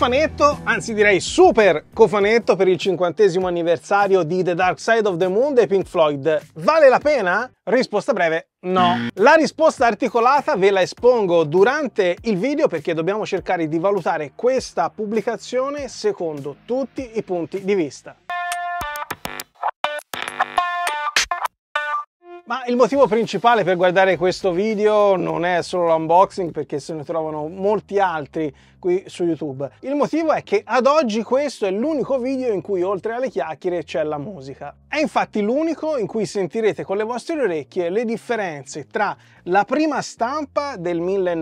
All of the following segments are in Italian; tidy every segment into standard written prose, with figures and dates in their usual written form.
cofanetto, anzi direi super cofanetto per il 50° anniversario di The Dark Side of the Moon dei Pink Floyd. Vale la pena? Risposta breve, no. La risposta articolata ve la espongo durante il video perché dobbiamo cercare di valutare questa pubblicazione secondo tutti i punti di vista. Ma il motivo principale per guardare questo video non è solo l'unboxing, perché se ne trovano molti altri qui su YouTube. Il motivo è che ad oggi questo è l'unico video in cui oltre alle chiacchiere c'è la musica. È infatti l'unico in cui sentirete con le vostre orecchie le differenze tra la prima stampa del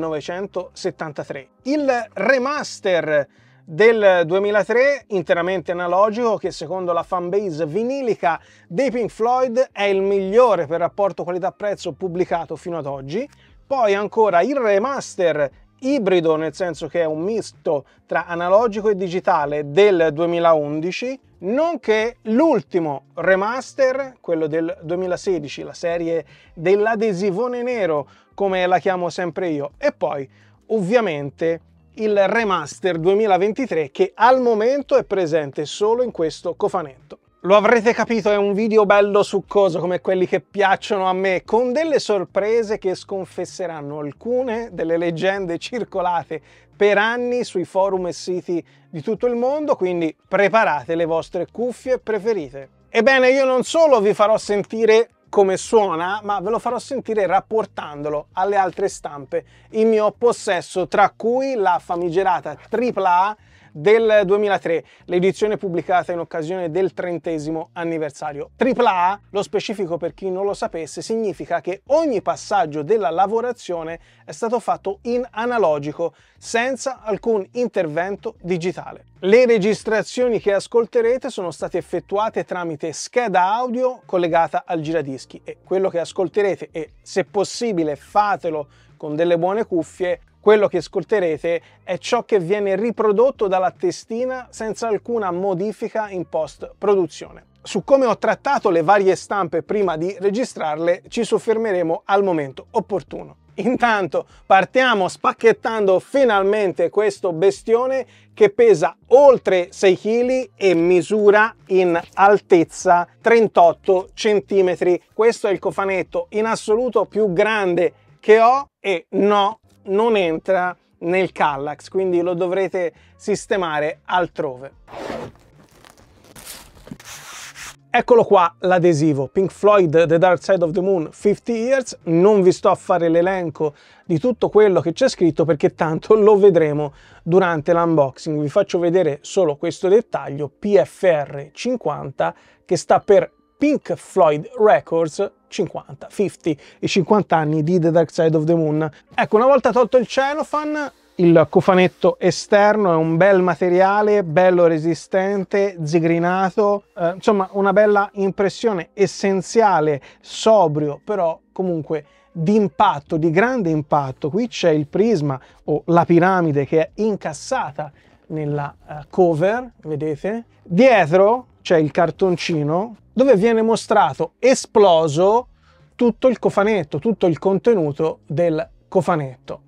1973, il remaster del 2003 interamente analogico, che secondo la fanbase vinilica dei Pink Floyd è il migliore per rapporto qualità-prezzo pubblicato fino ad oggi. Poi ancora il remaster ibrido, nel senso che è un misto tra analogico e digitale, del 2011, nonché l'ultimo remaster, quello del 2016, la serie dell'adesivone nero come la chiamo sempre io, e poi ovviamente il remaster 2023 che al momento è presente solo in questo cofanetto. Lo avrete capito, è un video bello succoso come quelli che piacciono a me, con delle sorprese che sconfesseranno alcune delle leggende circolate per anni sui forum e siti di tutto il mondo, quindi preparate le vostre cuffie preferite. Ebbene, io non solo vi farò sentire come suona, ma ve lo farò sentire rapportandolo alle altre stampe in mio possesso, tra cui la famigerata AAA del 2003, l'edizione pubblicata in occasione del 30° anniversario. AAA, lo specifico per chi non lo sapesse, significa che ogni passaggio della lavorazione è stato fatto in analogico, senza alcun intervento digitale. Le registrazioni che ascolterete sono state effettuate tramite scheda audio collegata al giradischi, e quello che ascolterete, e se possibile fatelo con delle buone cuffie, quello che ascolterete è ciò che viene riprodotto dalla testina senza alcuna modifica in post-produzione. Su come ho trattato le varie stampe prima di registrarle ci soffermeremo al momento opportuno. Intanto partiamo spacchettando finalmente questo bestione che pesa oltre 6 kg e misura in altezza 38 cm. Questo è il cofanetto in assoluto più grande che ho e no, non entra nel Kallax, quindi lo dovrete sistemare altrove. Eccolo qua l'adesivo Pink Floyd The Dark Side of the Moon 50 Years. Non vi sto a fare l'elenco di tutto quello che c'è scritto perché tanto lo vedremo durante l'unboxing. Vi faccio vedere solo questo dettaglio: PFR 50, che sta per Pink Floyd Records 50, i 50 anni di The Dark Side of the Moon. Ecco, una volta tolto il cellophane, il cofanetto esterno è un bel materiale, bello resistente, zigrinato, insomma una bella impressione, essenziale, sobrio, però comunque di impatto, di grande impatto. Qui c'è il prisma o la piramide che è incassata nella cover, vedete? Dietro c'è il cartoncino dove viene mostrato esploso tutto il cofanetto, tutto il contenuto del cofanetto.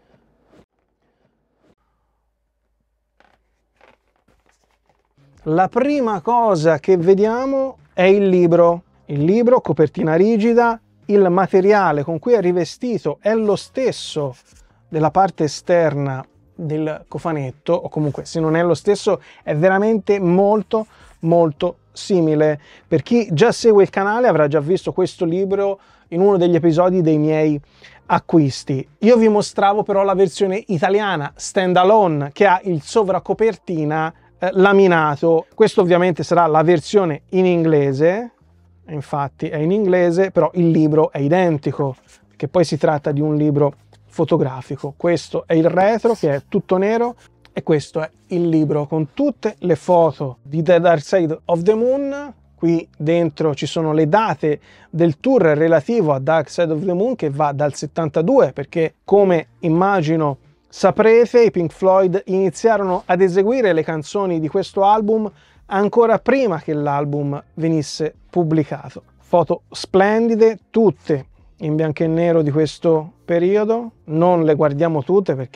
La prima cosa che vediamo è il libro, copertina rigida. Il materiale con cui è rivestito è lo stesso della parte esterna del cofanetto, o comunque se non è lo stesso è veramente molto simile. Per chi già segue il canale avrà già visto questo libro in uno degli episodi dei miei acquisti. Io vi mostravo però la versione italiana stand alone, che ha il sovracopertina laminato. Questo ovviamente sarà la versione in inglese, infatti è in inglese, però il libro è identico, perché poi si tratta di un libro fotografico. Questo è il retro, che è tutto nero, e questo è il libro con tutte le foto di The Dark Side of the Moon. Qui dentro ci sono le date del tour relativo a Dark Side of the Moon, che va dal 72, perché come immagino saprete i Pink Floyd iniziarono ad eseguire le canzoni di questo album ancora prima che l'album venisse pubblicato. Foto splendide, tutte in bianco e nero di questo periodo. Non le guardiamo tutte perché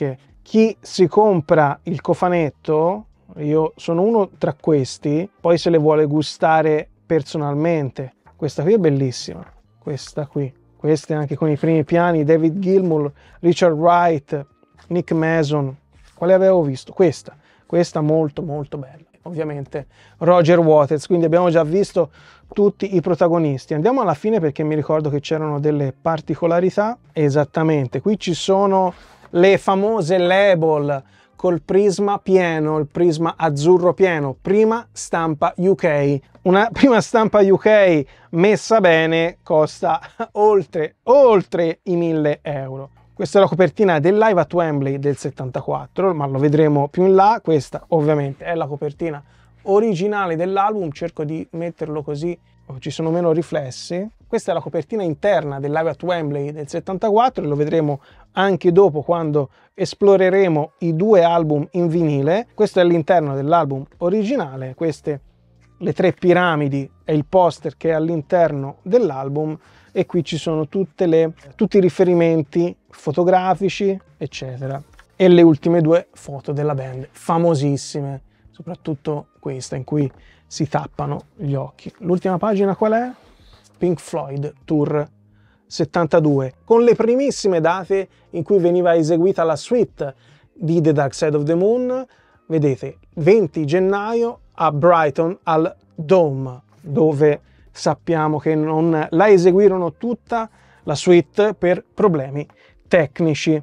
chi si compra il cofanetto, io sono uno tra questi, poi se le vuole gustare personalmente. Questa qui è bellissima, questa qui. Queste anche con i primi piani, David Gilmour, Richard Wright, Nick Mason. Quale avevo visto? Questa molto molto bella. Ovviamente Roger Waters, quindi abbiamo già visto tutti i protagonisti. Andiamo alla fine perché mi ricordo che c'erano delle particolarità. Esattamente, qui ci sono le famose label col prisma pieno, il prisma azzurro pieno, prima stampa UK. Una prima stampa UK messa bene costa oltre i 1.000 euro. Questa è la copertina del Live at Wembley del 74, ma lo vedremo più in là. Questa ovviamente è la copertina originale dell'album, cerco di metterlo così ci sono meno riflessi. Questa è la copertina interna del Live at Wembley del 74 e lo vedremo anche dopo quando esploreremo i due album in vinile. Questo è l'interno dell'album originale, queste le 3 piramidi è il poster che è all'interno dell'album e qui ci sono tutti i riferimenti fotografici eccetera e le ultime 2 foto della band famosissime, soprattutto questa in cui si tappano gli occhi. L'ultima pagina qual è? Pink Floyd Tour 72, con le primissime date in cui veniva eseguita la suite di The Dark Side of the Moon. Vedete, 20 gennaio a Brighton al Dome, dove sappiamo che non la eseguirono tutta la suite per problemi tecnici.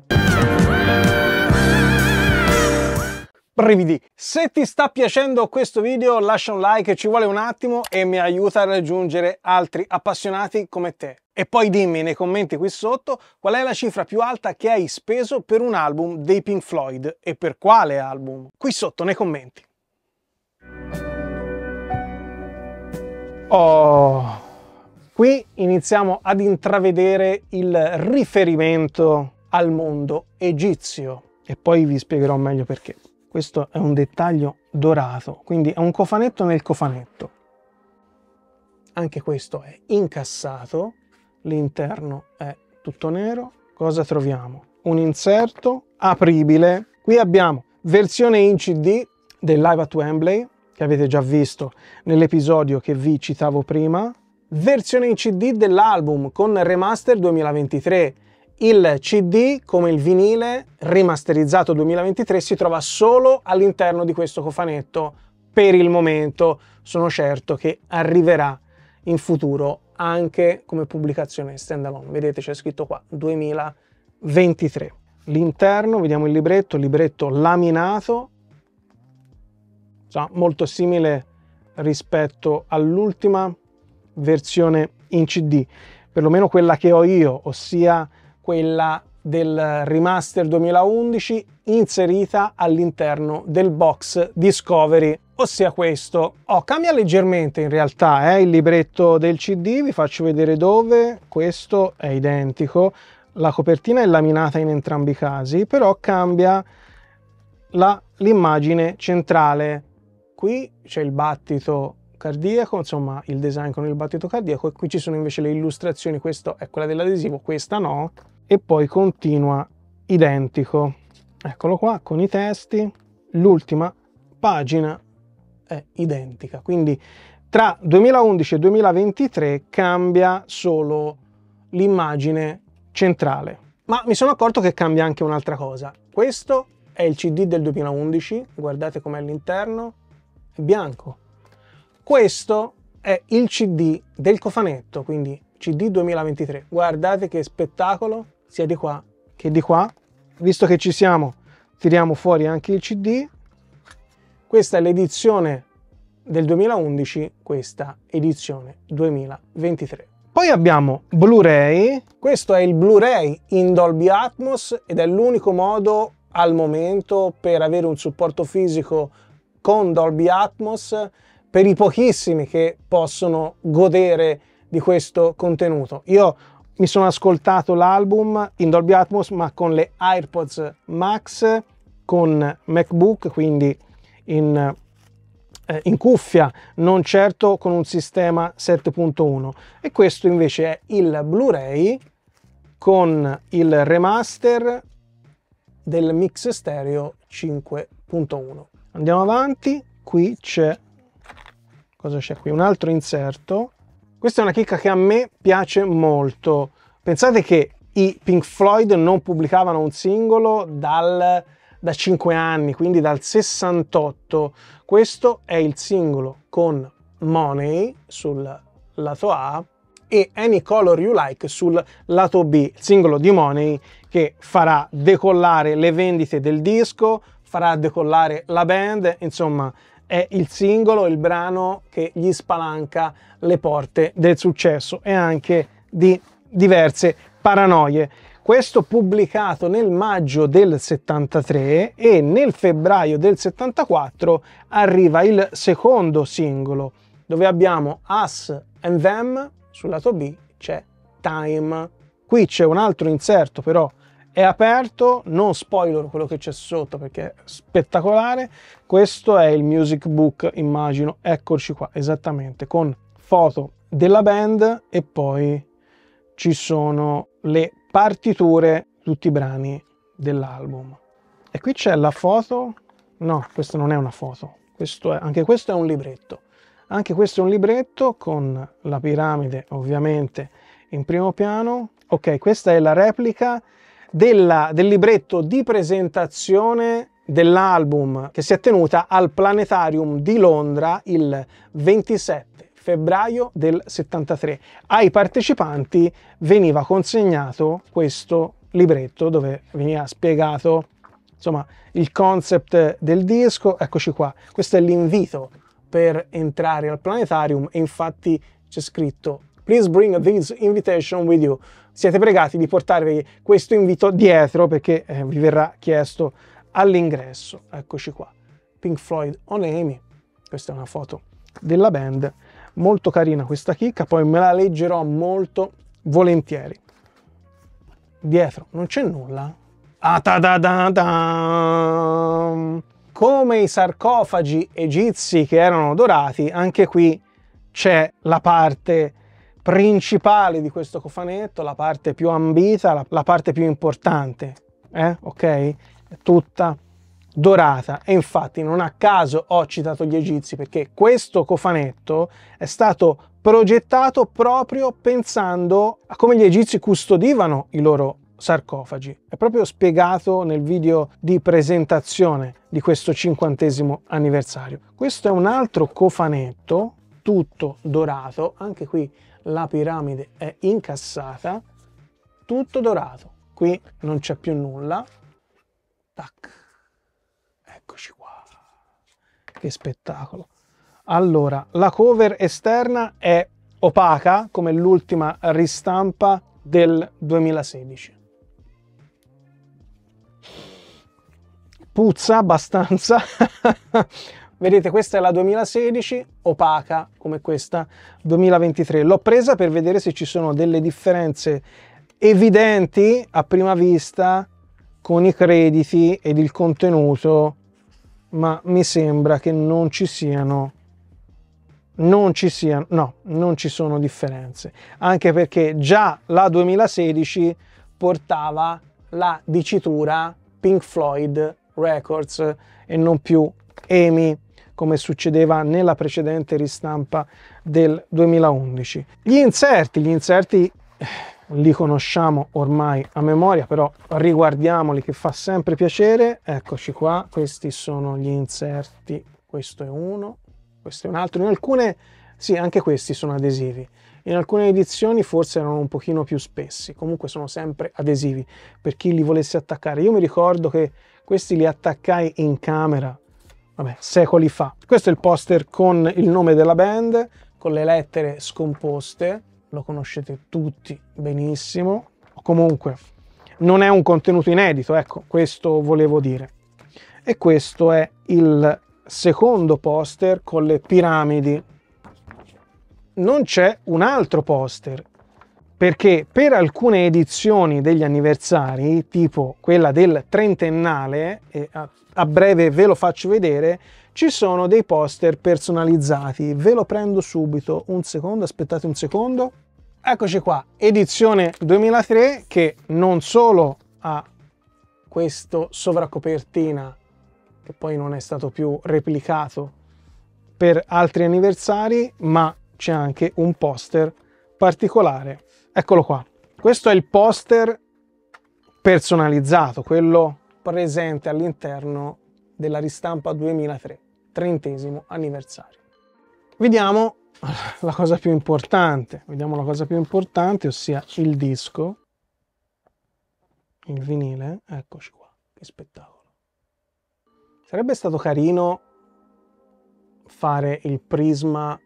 Brividi. Se ti sta piacendo questo video lascia un like, ci vuole un attimo e mi aiuta a raggiungere altri appassionati come te. E poi dimmi nei commenti qui sotto qual è la cifra più alta che hai speso per un album dei Pink Floyd e per quale album. Qui sotto nei commenti. Oh, qui iniziamo ad intravedere il riferimento al mondo egizio e poi vi spiegherò meglio perché. Questo è un dettaglio dorato, quindi è un cofanetto nel cofanetto. Anche questo è incassato, l'interno è tutto nero. Cosa troviamo? Un inserto apribile. Qui abbiamo versione in CD del Live at Wembley, che avete già visto nell'episodio che vi citavo prima. Versione in CD dell'album con Remaster 2023. Il CD, come il vinile rimasterizzato 2023, si trova solo all'interno di questo cofanetto per il momento. Sono certo che arriverà in futuro anche come pubblicazione standalone. Vedete, c'è scritto qua 2023. L'interno, vediamo il libretto laminato, molto simile rispetto all'ultima versione in CD, perlomeno quella che ho io, ossia quella del Remaster 2011 inserita all'interno del box Discovery, ossia questo. Cambia leggermente in realtà il libretto del CD, vi faccio vedere dove. Questo è identico, la copertina è laminata in entrambi i casi, però cambia l'immagine centrale. Qui c'è il battito cardiaco, insomma il design con il battito cardiaco, e qui ci sono invece le illustrazioni. Questa è quella dell'adesivo, questa no, e poi continua identico. Eccolo qua con i testi, l'ultima pagina è identica, quindi tra 2011 e 2023 cambia solo l'immagine centrale. Ma mi sono accorto che cambia anche un'altra cosa. Questo è il CD del 2011, guardate com'è all'interno, è bianco. Questo è il CD del cofanetto, quindi CD 2023. Guardate che spettacolo, sia di qua che di qua. Visto che ci siamo, tiriamo fuori anche il CD. Questa è l'edizione del 2011, questa edizione 2023. Poi abbiamo Blu-ray. Questo è il Blu-ray in Dolby Atmos ed è l'unico modo al momento per avere un supporto fisico con Dolby Atmos per i pochissimi che possono godere di questo contenuto. Io mi sono ascoltato l'album in Dolby Atmos ma con le AirPods Max, con MacBook, quindi in cuffia, non certo con un sistema 7.1, e questo invece è il Blu-ray con il remaster del mix stereo 5.1. Andiamo avanti, qui c'è, cosa c'è qui? Un altro inserto. Questa è una chicca che a me piace molto. Pensate che i Pink Floyd non pubblicavano un singolo da 5 anni, quindi dal 68. Questo è il singolo con Money sul lato A e Any Color You Like sul lato B, il singolo di Money che farà decollare le vendite del disco, farà decollare la band, insomma è il singolo, il brano che gli spalanca le porte del successo e anche di diverse paranoie. Questo pubblicato nel maggio del 73 e nel febbraio del 74 arriva il secondo singolo dove abbiamo Us and Them, sul lato B c'è Time. Qui c'è un altro inserto però è aperto, non spoiler quello che c'è sotto perché è spettacolare. Questo è il music book, immagino, eccoci qua, esattamente, con foto della band e poi ci sono le partiture, tutti i brani dell'album. E qui c'è la foto, no, questa non è una foto, anche questo è un libretto. Anche questo è un libretto con la piramide ovviamente in primo piano. Ok, questa è la replica del libretto di presentazione dell'album che si è tenuta al Planetarium di Londra il 27 febbraio del 73. Ai partecipanti veniva consegnato questo libretto dove veniva spiegato insomma il concept del disco. Eccoci qua, questo è l'invito per entrare al Planetarium e infatti c'è scritto "Please bring this invitation with you". Siete pregati di portarvi questo invito dietro perché vi verrà chiesto all'ingresso. Eccoci qua, Pink Floyd on Amy. Questa è una foto della band, molto carina questa chicca, poi me la leggerò molto volentieri. Dietro non c'è nulla. Come i sarcofagi egizi che erano dorati, anche qui c'è la parte principale di questo cofanetto, la parte più ambita, la parte più importante, ok? È tutta dorata e infatti non a caso ho citato gli egizi perché questo cofanetto è stato progettato proprio pensando a come gli egizi custodivano i loro sarcofagi. È proprio spiegato nel video di presentazione di questo 50° anniversario. Questo è un altro cofanetto tutto dorato, anche qui la piramide è incassata, tutto dorato. Qui non c'è più nulla. Tac. Eccoci qua. Che spettacolo. Allora, la cover esterna è opaca, come l'ultima ristampa del 2016. Puzza abbastanza. Vedete, questa è la 2016, opaca come questa 2023. L'ho presa per vedere se ci sono delle differenze evidenti a prima vista con i crediti ed il contenuto, ma mi sembra che non ci sono differenze, anche perché già la 2016 portava la dicitura Pink Floyd Records e non più EMI, come succedeva nella precedente ristampa del 2011. Gli inserti li conosciamo ormai a memoria, però riguardiamoli che fa sempre piacere. Eccoci qua, questi sono gli inserti, questo è uno, questo è un altro. In alcune, sì, anche questi sono adesivi. In alcune edizioni forse erano un pochino più spessi, comunque sono sempre adesivi per chi li volesse attaccare. Io mi ricordo che questi li attaccai in camera, vabbè, secoli fa. Questo è il poster con il nome della band, con le lettere scomposte, lo conoscete tutti benissimo. Comunque non è un contenuto inedito, ecco, questo volevo dire. E questo è il secondo poster con le piramidi. Non c'è un altro poster, perché per alcune edizioni degli anniversari, tipo quella del trentennale, e a breve ve lo faccio vedere, ci sono dei poster personalizzati. Ve lo prendo subito, un secondo, aspettate un secondo. Eccoci qua, edizione 2003, che non solo ha questo sovracopertina che poi non è stato più replicato per altri anniversari, ma c'è anche un poster particolare. Eccolo qua. Questo è il poster personalizzato, quello presente all'interno della ristampa 2003, 30° anniversario. Vediamo la cosa più importante, ossia il disco, il vinile. Eccoci qua, che spettacolo. Sarebbe stato carino fare il prisma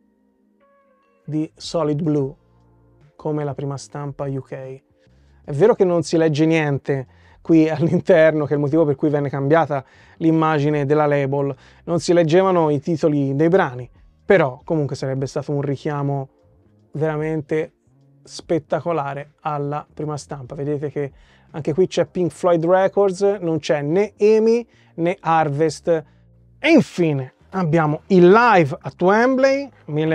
di Solid Blue come la prima stampa UK. È vero che non si legge niente qui all'interno, che è il motivo per cui venne cambiata l'immagine della label, non si leggevano i titoli dei brani, però comunque sarebbe stato un richiamo veramente spettacolare alla prima stampa. Vedete che anche qui c'è Pink Floyd Records, non c'è né EMI né Harvest. E infine abbiamo il live a Wembley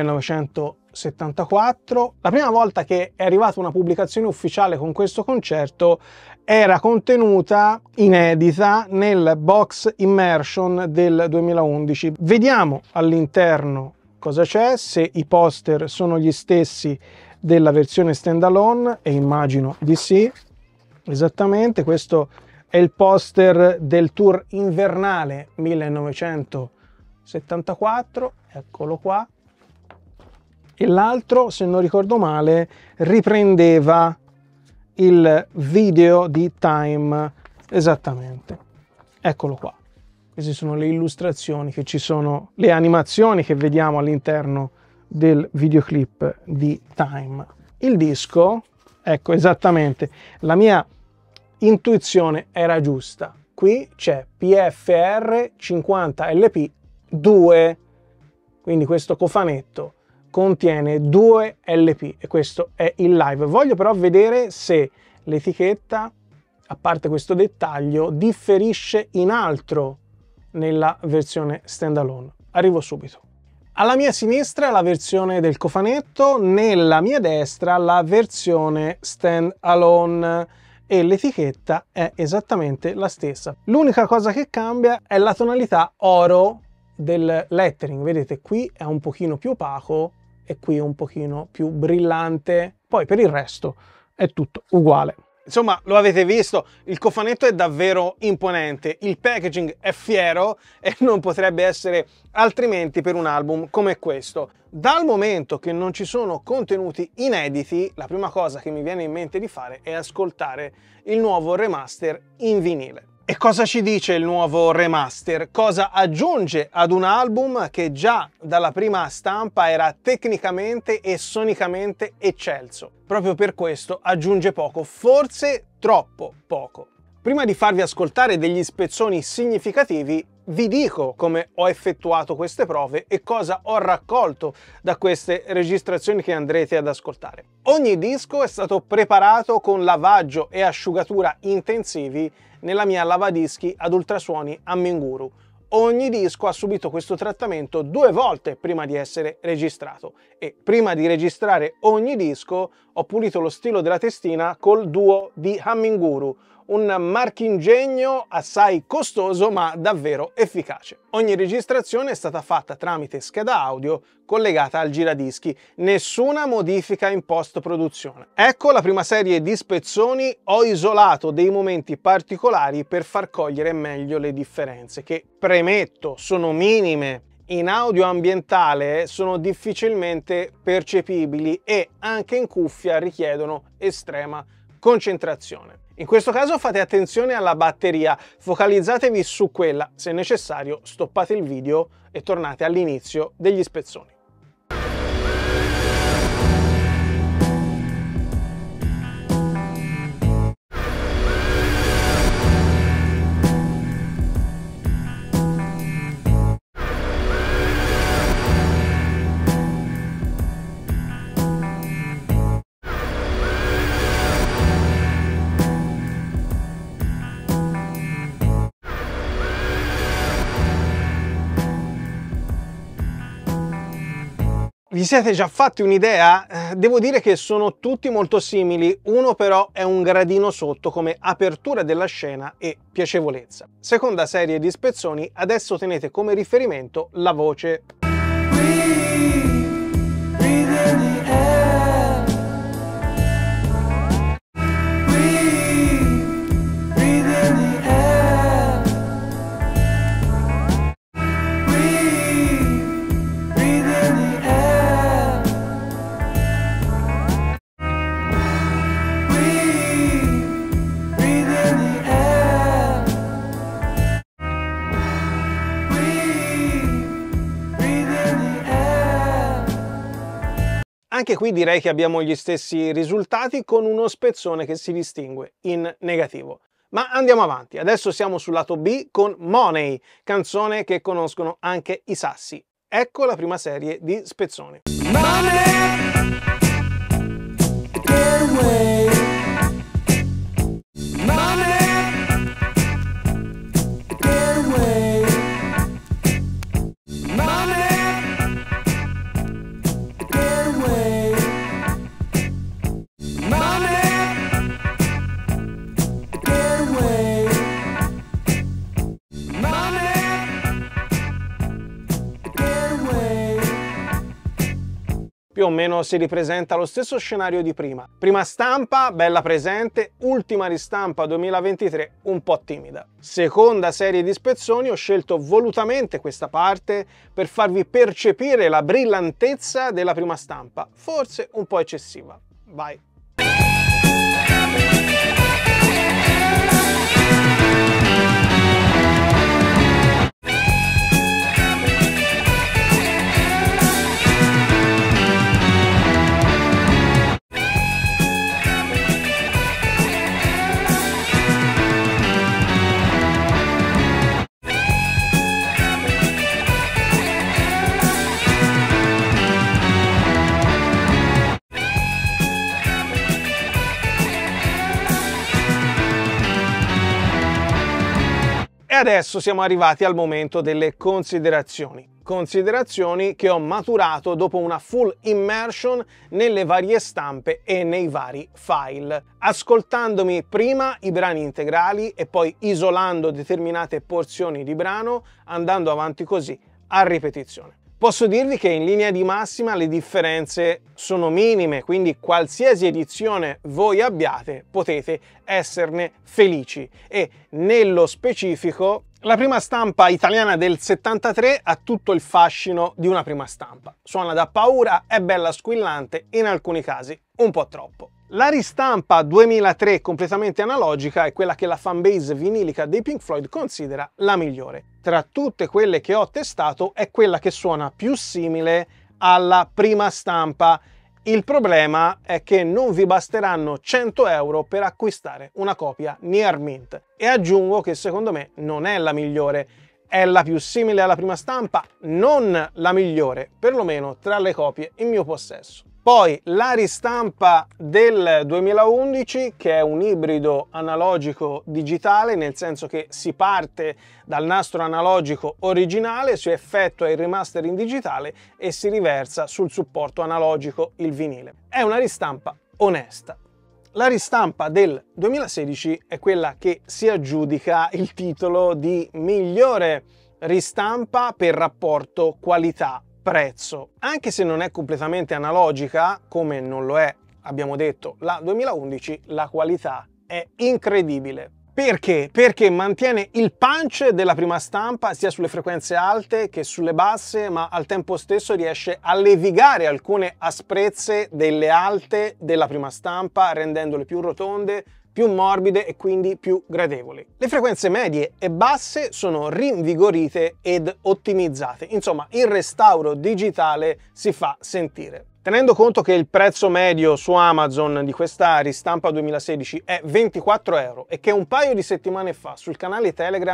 1974. La prima volta che è arrivata una pubblicazione ufficiale con questo concerto era contenuta inedita nel box Immersion del 2011. Vediamo all'interno cosa c'è, se i poster sono gli stessi della versione standalone, e immagino di sì. Esattamente, questo è il poster del tour invernale 1974, eccolo qua. E l'altro, se non ricordo male, riprendeva il video di Time, esattamente. Eccolo qua. Queste sono le illustrazioni che ci sono, le animazioni che vediamo all'interno del videoclip di Time. Il disco, ecco, esattamente, la mia intuizione era giusta. Qui c'è PFR 50 LP 2, quindi questo cofanetto contiene 2 LP e questo è il live. Voglio però vedere se l'etichetta, a parte questo dettaglio, differisce in altro nella versione standalone. Arrivo subito. Alla mia sinistra la versione del cofanetto, nella mia destra la versione standalone, e l'etichetta è esattamente la stessa. L'unica cosa che cambia è la tonalità oro del lettering. Vedete, qui è un pochino più opaco e qui è un pochino più brillante. Poi per il resto è tutto uguale. Insomma, lo avete visto, il cofanetto è davvero imponente, il packaging è fiero e non potrebbe essere altrimenti per un album come questo. Dal momento che non ci sono contenuti inediti, la prima cosa che mi viene in mente di fare è ascoltare il nuovo remaster in vinile. E cosa ci dice il nuovo remaster? Cosa aggiunge ad un album che già dalla prima stampa era tecnicamente e sonicamente eccelso? Proprio per questo aggiunge poco, forse troppo poco. Prima di farvi ascoltare degli spezzoni significativi, vi dico come ho effettuato queste prove e cosa ho raccolto da queste registrazioni che andrete ad ascoltare. Ogni disco è stato preparato con lavaggio e asciugatura intensivi nella mia lavadischi ad ultrasuoni Hamming-Guru. Ogni disco ha subito questo trattamento 2 volte prima di essere registrato, e prima di registrare ogni disco ho pulito lo stilo della testina col Duo di Hamming-Guru, un marchingegno assai costoso ma davvero efficace. Ogni registrazione è stata fatta tramite scheda audio collegata al giradischi, nessuna modifica in post-produzione. Ecco la prima serie di spezzoni. Ho isolato dei momenti particolari per far cogliere meglio le differenze, che, premetto, sono minime. In audio ambientale sono difficilmente percepibili e anche in cuffia richiedono estrema concentrazione. In questo caso fate attenzione alla batteria, focalizzatevi su quella, se necessario stoppate il video e tornate all'inizio degli spezzoni. Vi siete già fatti un'idea? Devo dire che sono tutti molto simili, uno però è un gradino sotto come apertura della scena e piacevolezza. Seconda serie di spezzoni, adesso tenete come riferimento la voce. Anche qui direi che abbiamo gli stessi risultati con uno spezzone che si distingue in negativo. Ma andiamo avanti, adesso siamo sul lato B con Money, canzone che conoscono anche i sassi. Ecco la prima serie di spezzoni. Più o meno si ripresenta lo stesso scenario di prima. Prima stampa, bella presente, ultima ristampa 2023, un po' timida. Seconda serie di spezzoni, ho scelto volutamente questa parte per farvi percepire la brillantezza della prima stampa, forse un po' eccessiva. Vai! E adesso siamo arrivati al momento delle considerazioni. Considerazioni che ho maturato dopo una full immersion nelle varie stampe e nei vari file, ascoltandomi prima i brani integrali e poi isolando determinate porzioni di brano, andando avanti così a ripetizione. Posso dirvi che in linea di massima le differenze sono minime, quindi qualsiasi edizione voi abbiate potete esserne felici e nello specifico la prima stampa italiana del 73 ha tutto il fascino di una prima stampa. Suona da paura, è bella squillante, in alcuni casi un po' troppo. La ristampa 2003 completamente analogica è quella che la fanbase vinilica dei Pink Floyd considera la migliore. Tra tutte quelle che ho testato è quella che suona più simile alla prima stampa. Il problema è che non vi basteranno 100 euro per acquistare una copia Near Mint. E aggiungo che secondo me non è la migliore, è la più simile alla prima stampa, non la migliore, perlomeno tra le copie in mio possesso. Poi la ristampa del 2011, che è un ibrido analogico digitale, nel senso che si parte dal nastro analogico originale, si effettua il remaster in digitale e si riversa sul supporto analogico il vinile. È una ristampa onesta. La ristampa del 2016 è quella che si aggiudica il titolo di migliore ristampa per rapporto qualità-prezzo. Anche se non è completamente analogica, come non lo è, abbiamo detto, la 2011, la qualità è incredibile. Perché? Perché mantiene il punch della prima stampa sia sulle frequenze alte che sulle basse, ma al tempo stesso riesce a levigare alcune asprezze delle alte della prima stampa, rendendole più rotonde, più morbide e quindi più gradevoli. Le frequenze medie e basse sono rinvigorite ed ottimizzate. Insomma, il restauro digitale si fa sentire. Tenendo conto che il prezzo medio su Amazon di questa ristampa 2016 è 24 euro e che un paio di settimane fa sul canale Telegram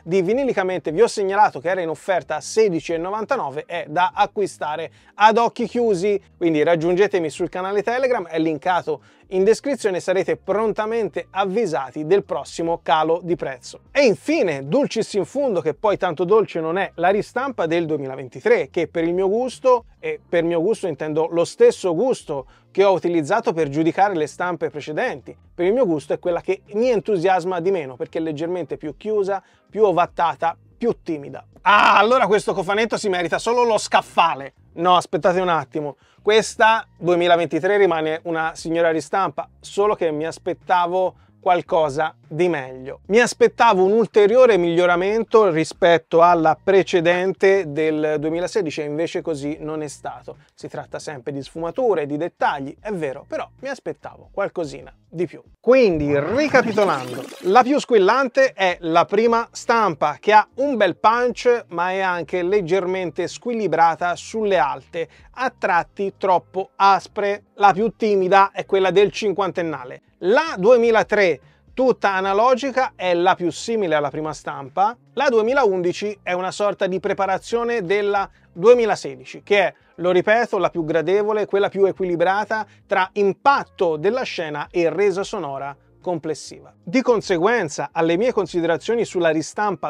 di Vinilicamente vi ho segnalato che era in offerta a 16,99, è da acquistare ad occhi chiusi, quindi raggiungetemi sul canale Telegram, è linkato in descrizione, sarete prontamente avvisati del prossimo calo di prezzo. E infine, dulcis in fundo, che poi tanto dolce non è, la ristampa del 2023, che per il mio gusto, e per mio gusto intendo lo stesso gusto che ho utilizzato per giudicare le stampe precedenti, per il mio gusto è quella che mi entusiasma di meno, perché è leggermente più chiusa, più ovattata, più timida. Ah, allora questo cofanetto si merita solo lo scaffale. No, aspettate un attimo. Questa 2023 rimane una signora ristampa, solo che mi aspettavo qualcosa di meglio. Mi aspettavo un ulteriore miglioramento rispetto alla precedente del 2016 e invece così non è stato. Si tratta sempre di sfumature, di dettagli, è vero, però mi aspettavo qualcosina di più. Quindi, ricapitolando, la più squillante è la prima stampa, che ha un bel punch ma è anche leggermente squilibrata sulle alte, a tratti troppo aspre. La più timida è quella del cinquantennale. La 2003, tutta analogica, è la più simile alla prima stampa. La 2011 è una sorta di preparazione della 2016, che è, lo ripeto, la più gradevole, quella più equilibrata tra impatto della scena e resa sonora complessiva. Di conseguenza, alle mie considerazioni sulla ristampa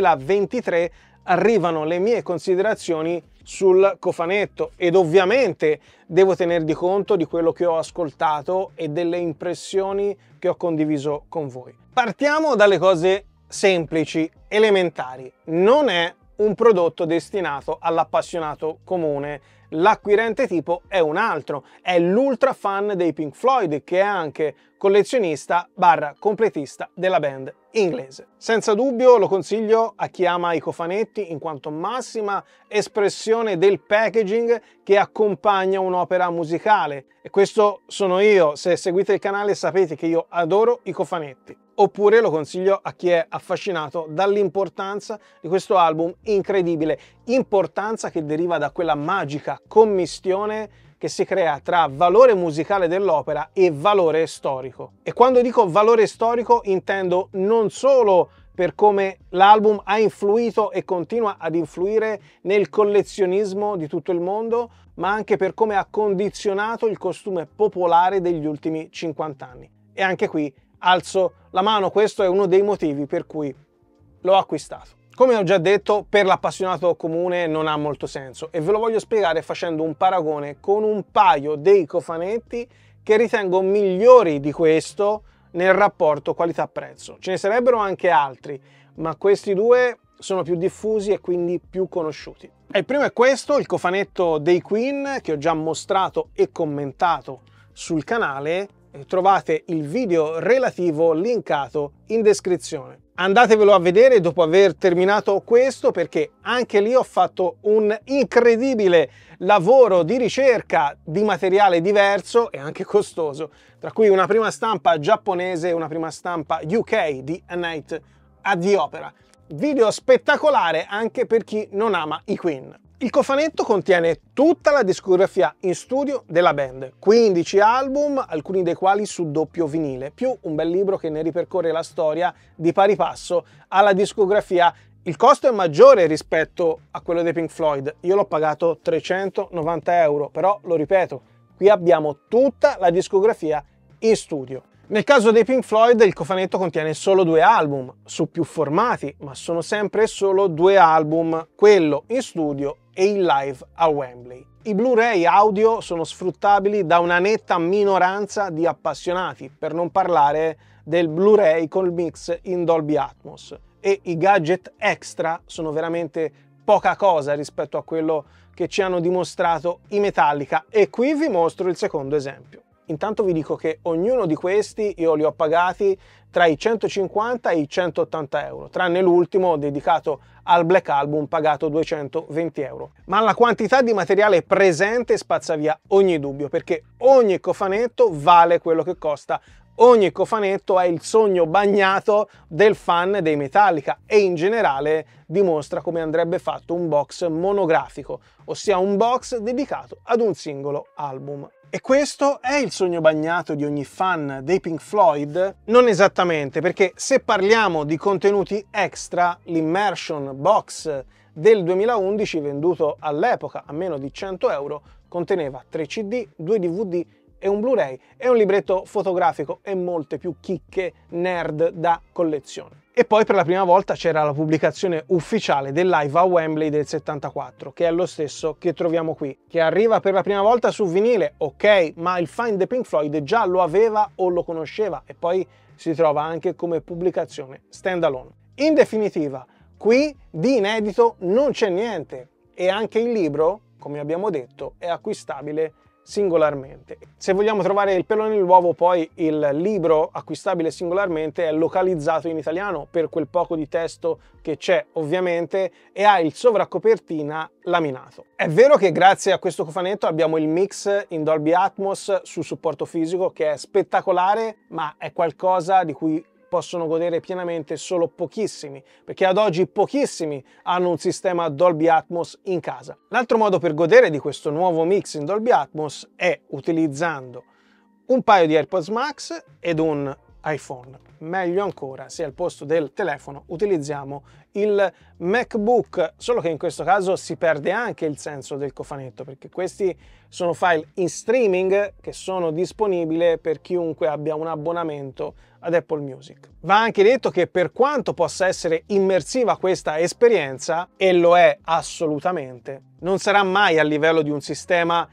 2023 arrivano le mie considerazioni sul cofanetto, ed ovviamente devo tener di conto di quello che ho ascoltato e delle impressioni che ho condiviso con voi. Partiamo dalle cose semplici, elementari. Non è un prodotto destinato all'appassionato comune. L'acquirente tipo è un altro, è l'ultra fan dei Pink Floyd, che è anche collezionista / completista della band inglese. Senza dubbio lo consiglio a chi ama i cofanetti in quanto massima espressione del packaging che accompagna un'opera musicale, e questo sono io. Se seguite il canale sapete che io adoro i cofanetti. Oppure lo consiglio a chi è affascinato dall'importanza di questo album incredibile, importanza che deriva da quella magica commistione che si crea tra valore musicale dell'opera e valore storico. E quando dico valore storico intendo non solo per come l'album ha influito e continua ad influire nel collezionismo di tutto il mondo, ma anche per come ha condizionato il costume popolare degli ultimi 50 anni. E anche qui alzo la mano, questo è uno dei motivi per cui l'ho acquistato. Come ho già detto, per l'appassionato comune non ha molto senso, e ve lo voglio spiegare facendo un paragone con un paio dei cofanetti che ritengo migliori di questo nel rapporto qualità-prezzo. Ce ne sarebbero anche altri, ma questi due sono più diffusi e quindi più conosciuti. E il primo è questo, il cofanetto dei Queen, che ho già mostrato e commentato sul canale. Trovate il video relativo linkato in descrizione. Andatevelo a vedere dopo aver terminato questo, perché anche lì ho fatto un incredibile lavoro di ricerca di materiale diverso e anche costoso, tra cui una prima stampa giapponese e una prima stampa UK di A Night at the Opera. Video spettacolare anche per chi non ama i Queen. Il cofanetto contiene tutta la discografia in studio della band, 15 album, alcuni dei quali su doppio vinile, più un bel libro che ne ripercorre la storia di pari passo alla discografia. Il costo è maggiore rispetto a quello dei Pink Floyd, io l'ho pagato 390 €, però lo ripeto, qui abbiamo tutta la discografia in studio. Nel caso dei Pink Floyd il cofanetto contiene solo 2 album, su più formati, ma sono sempre solo 2 album, quello in studio e il live a Wembley. I Blu-ray audio sono sfruttabili da una netta minoranza di appassionati, per non parlare del Blu-ray col mix in Dolby Atmos, e i gadget extra sono veramente poca cosa rispetto a quello che ci hanno dimostrato i Metallica, e qui vi mostro il secondo esempio. Intanto vi dico che ognuno di questi io li ho pagati tra i 150 e i 180 €, tranne l'ultimo dedicato al Black Album pagato 220 €. Ma la quantità di materiale presente spazza via ogni dubbio, perché ogni cofanetto vale quello che costa ogni cofanetto è il sogno bagnato del fan dei Metallica e in generale dimostra come andrebbe fatto un box monografico, ossia un box dedicato ad un singolo album. E questo è il sogno bagnato di ogni fan dei Pink Floyd? Non esattamente, perché se parliamo di contenuti extra, l'Immersion Box del 2011, venduto all'epoca a meno di 100 euro, conteneva 3 CD, 2 DVD e un Blu-ray e un libretto fotografico e molte più chicche nerd da collezione. E poi per la prima volta c'era la pubblicazione ufficiale del live a Wembley del 74, che è lo stesso che troviamo qui, che arriva per la prima volta su vinile, ok, ma il fan dei Pink Floyd già lo aveva o lo conosceva e poi si trova anche come pubblicazione standalone. In definitiva, qui di inedito non c'è niente e anche il libro, come abbiamo detto, è acquistabile singolarmente. Se vogliamo trovare il pelo nell'uovo, poi il libro acquistabile singolarmente è localizzato in italiano per quel poco di testo che c'è ovviamente e ha il sovraccopertina laminato. È vero che grazie a questo cofanetto abbiamo il mix in Dolby Atmos su supporto fisico che è spettacolare, ma è qualcosa di cui possono godere pienamente solo pochissimi, perché ad oggi pochissimi hanno un sistema Dolby Atmos in casa. L'altro modo per godere di questo nuovo mix in Dolby Atmos è utilizzando un paio di AirPods Max ed un iPhone. Meglio ancora se al posto del telefono utilizziamo il MacBook, solo che in questo caso si perde anche il senso del cofanetto, perché questi sono file in streaming che sono disponibili per chiunque abbia un abbonamento ad Apple Music. Va anche detto che per quanto possa essere immersiva questa esperienza, e lo è assolutamente, non sarà mai a livello di un sistema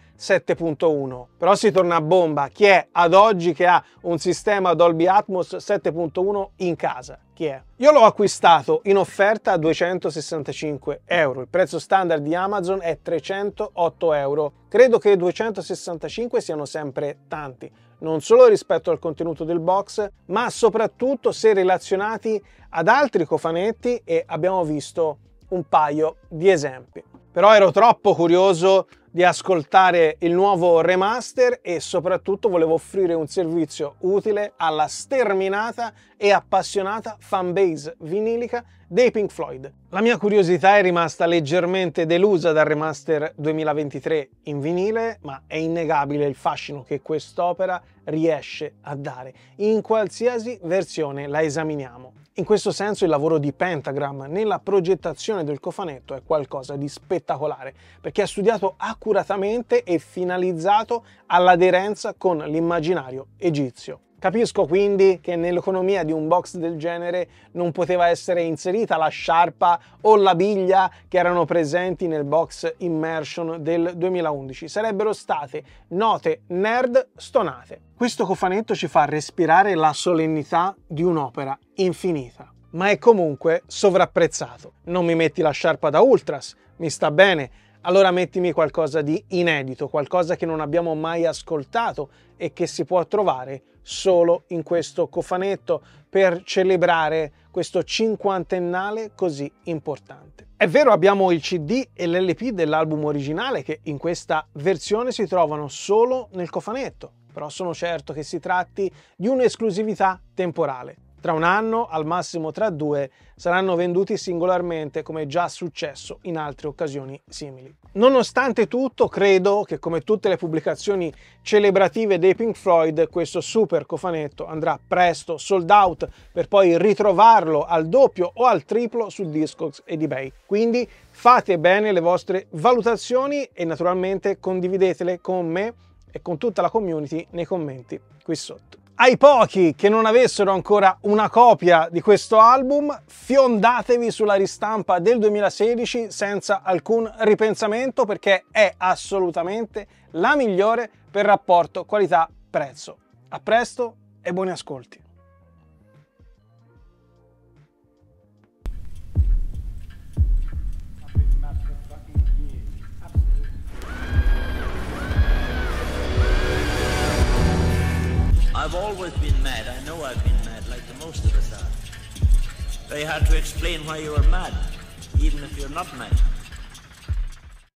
7.1, però si torna a bomba. Chi è ad oggi che ha un sistema Dolby Atmos 7.1 in casa? Chi è? Io l'ho acquistato in offerta a 265 euro, il prezzo standard di Amazon è 308 euro. Credo che 265 siano sempre tanti, non solo rispetto al contenuto del box, ma soprattutto se relazionati ad altri cofanetti e abbiamo visto un paio di esempi. Però ero troppo curioso di ascoltare il nuovo remaster e soprattutto volevo offrire un servizio utile alla sterminata e appassionata fanbase vinilica dei Pink Floyd. La mia curiosità è rimasta leggermente delusa dal remaster 2023 in vinile, ma è innegabile il fascino che quest'opera riesce a dare in qualsiasi versione la esaminiamo. In questo senso il lavoro di Pentagram nella progettazione del cofanetto è qualcosa di spettacolare, perché è studiato accuratamente e finalizzato all'aderenza con l'immaginario egizio. Capisco quindi che nell'economia di un box del genere non poteva essere inserita la sciarpa o la biglia che erano presenti nel box Immersion del 2011. Sarebbero state note nerd stonate. Questo cofanetto ci fa respirare la solennità di un'opera infinita, ma è comunque sovrapprezzato. Non mi metti la sciarpa da Ultras, mi sta bene, allora mettimi qualcosa di inedito, qualcosa che non abbiamo mai ascoltato e che si può trovare solo in questo cofanetto per celebrare questo cinquantennale così importante. È vero, abbiamo il CD e l'LP dell'album originale che in questa versione si trovano solo nel cofanetto, però sono certo che si tratti di un'esclusività temporale. Tra un anno, al massimo tra 2, saranno venduti singolarmente come già successo in altre occasioni simili. Nonostante tutto, credo che come tutte le pubblicazioni celebrative dei Pink Floyd, questo super cofanetto andrà presto sold out per poi ritrovarlo al doppio o al triplo su Discogs ed eBay. Quindi fate bene le vostre valutazioni e naturalmente condividetele con me e con tutta la community nei commenti qui sotto. Ai pochi che non avessero ancora una copia di questo album, fiondatevi sulla ristampa del 2016 senza alcun ripensamento, perché è assolutamente la migliore per rapporto qualità-prezzo. A presto e buoni ascolti! I've always been mad. I know I've been mad, like the most of us are. Very hard to explain why you are mad, even if you're not mad.